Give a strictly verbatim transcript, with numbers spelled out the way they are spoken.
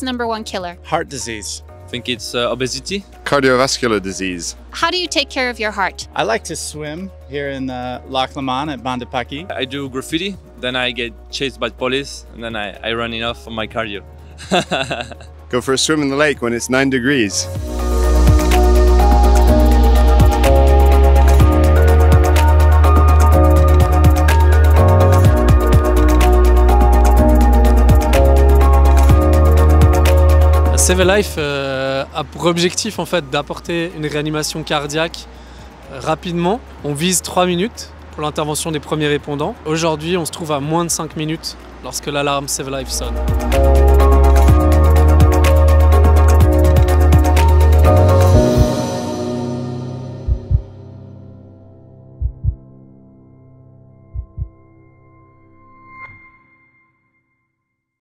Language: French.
number one killer? Heart disease. I think it's uh, obesity. Cardiovascular disease. How do you take care of your heart? I like to swim here in uh, Lac Le Mans at Bandepaki. I do graffiti, then I get chased by police, and then I, I run enough for my cardio. Go for a swim in the lake when it's nine degrees. Save a Life euh, a pour objectif en fait d'apporter une réanimation cardiaque euh, rapidement. On vise trois minutes pour l'intervention des premiers répondants. Aujourd'hui, on se trouve à moins de cinq minutes lorsque l'alarme Save a Life sonne.